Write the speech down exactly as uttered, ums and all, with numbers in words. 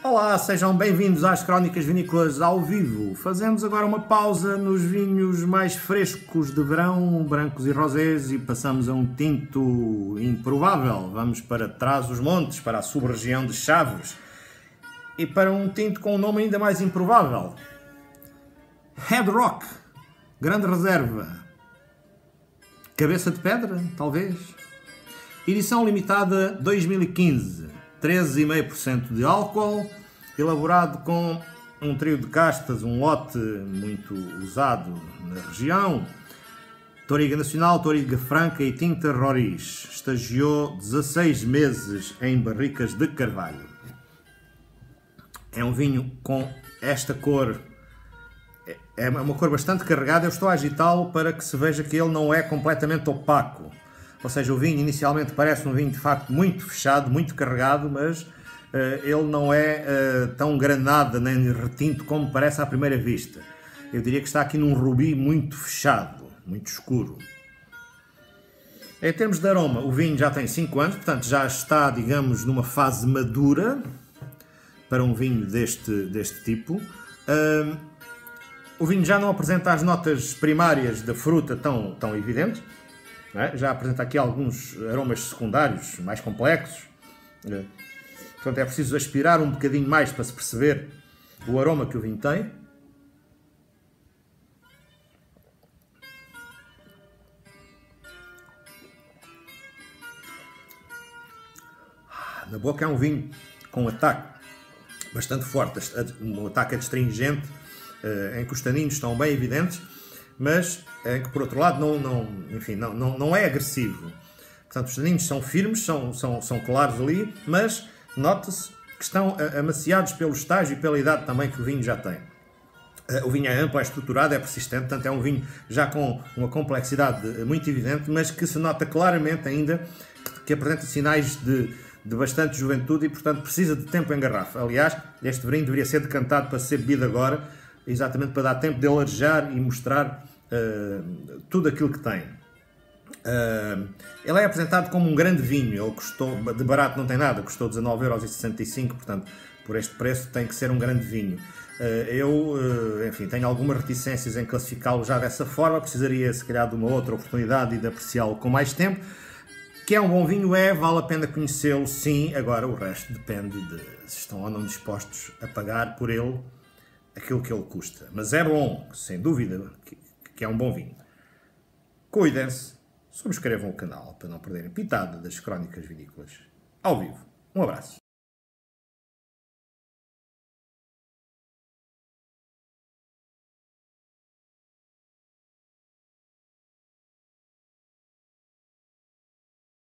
Olá, sejam bem-vindos às Crónicas Vinícolas ao vivo. Fazemos agora uma pausa nos vinhos mais frescos de verão, brancos e rosés, e passamos a um tinto improvável. Vamos para Trás-os-Montes, para a sub-região de Chaves, e para um tinto com um nome ainda mais improvável. Head Rock, Grande Reserva, Cabeça de Pedra, talvez. Edição limitada dois mil e quinze. treze vírgula cinco por cento de álcool, elaborado com um trio de castas, um lote muito usado na região, Touriga Nacional, Touriga Franca e Tinta Roriz. Estagiou dezasseis meses em barricas de carvalho. É um vinho com esta cor, é uma cor bastante carregada. Eu estou a agitá-lo para que se veja que ele não é completamente opaco. Ou seja, o vinho inicialmente parece um vinho de facto muito fechado, muito carregado, mas uh, ele não é uh, tão granada nem retinto como parece à primeira vista. Eu diria que está aqui num rubi muito fechado, muito escuro. Em termos de aroma, o vinho já tem cinco anos, portanto já está, digamos, numa fase madura para um vinho deste, deste tipo. Uh, o vinho já não apresenta as notas primárias da fruta tão, tão evidentes. É? Já apresenta aqui alguns aromas secundários mais complexos. Portanto, é preciso aspirar um bocadinho mais para se perceber o aroma que o vinho tem. Na boca é um vinho com um ataque bastante forte, um ataque adstringente, em que os taninos estão bem evidentes, mas é que por outro lado não, não, enfim, não, não, não é agressivo. Portanto, os taninos são firmes, são, são, são claros ali, mas nota-se que estão amaciados pelo estágio e pela idade também que o vinho já tem. O vinho é amplo, é estruturado, é persistente, portanto é um vinho já com uma complexidade muito evidente, mas que se nota claramente ainda que apresenta sinais de, de bastante juventude e, portanto, precisa de tempo em garrafa. Aliás, este vinho deveria ser decantado para ser bebido agora, exatamente para dar tempo de ele arejar e mostrar uh, tudo aquilo que tem. Uh, ele é apresentado como um grande vinho. Ele custou, de barato não tem nada, custou dezanove euros e sessenta e cinco, portanto, por este preço tem que ser um grande vinho. Uh, eu, uh, enfim, tenho algumas reticências em classificá-lo já dessa forma, precisaria se calhar de uma outra oportunidade e de apreciá-lo com mais tempo. Que é um bom vinho, é, vale a pena conhecê-lo, sim. Agora o resto depende de se estão ou não dispostos a pagar por ele aquilo que ele custa. Mas é bom, sem dúvida, que, que é um bom vinho. Cuidem-se, subscrevam o canal para não perderem pitada das Crónicas Vinícolas ao vivo. Um abraço.